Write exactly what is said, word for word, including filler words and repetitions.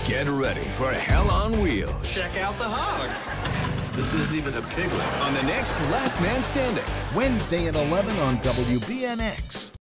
Get ready for Hell on Wheels. Check out the hog. This isn't even a piglet. On the next Last Man Standing. Wednesday at eleven on W B N X.